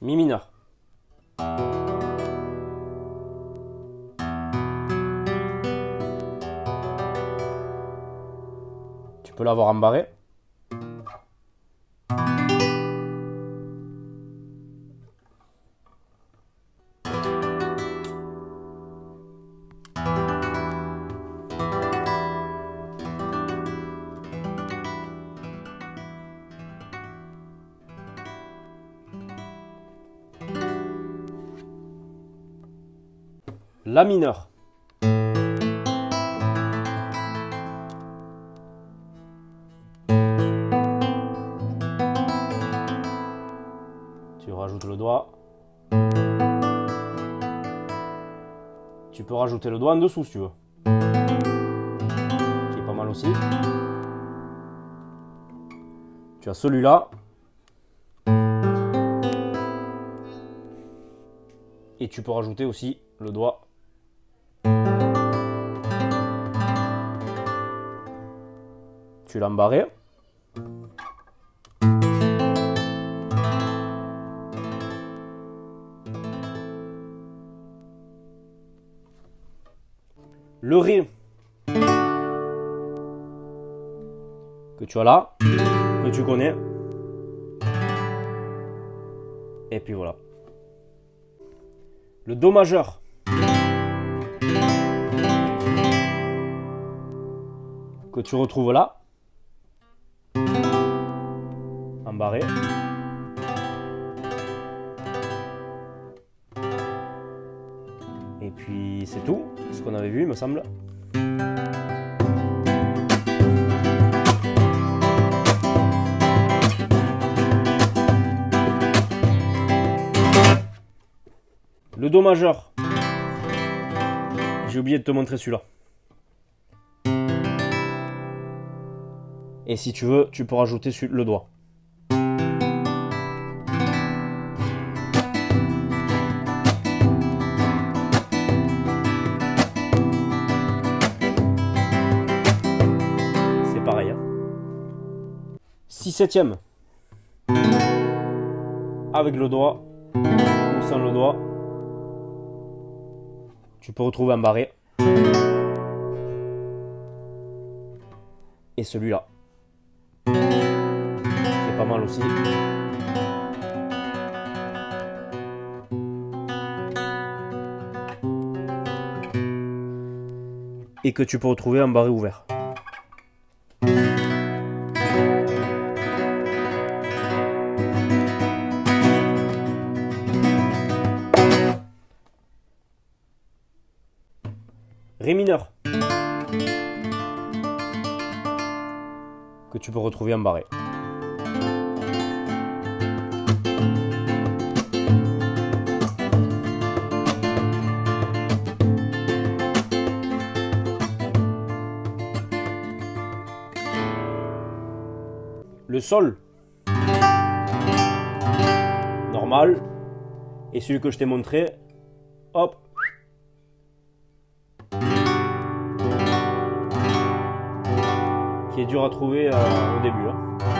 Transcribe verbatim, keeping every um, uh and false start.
Mi mineur. Tu peux l'avoir en barré. La mineur. Tu rajoutes le doigt. Tu peux rajouter le doigt en dessous si tu veux. Qui est pas mal aussi. Tu as celui-là. Et tu peux rajouter aussi le doigt. Tu l'as embarré. Le ré que tu as là, que tu connais. Et puis voilà. Le do majeur. Que tu retrouves là. Embarré. Et puis c'est tout, ce qu'on avait vu, il me semble. Le do majeur. J'ai oublié de te montrer celui-là. Et si tu veux, tu peux rajouter le doigt. C'est pareil. Hein. six septièmes. Avec le doigt ou sans le doigt. Tu peux retrouver embarré. Et celui-là. C'est pas mal aussi. Et que tu peux retrouver en barré ouvert. Ré mineur. Que tu peux retrouver en barré. Le sol normal et celui que je t'ai montré, hop, qui est dur à trouver euh, au début. Hein.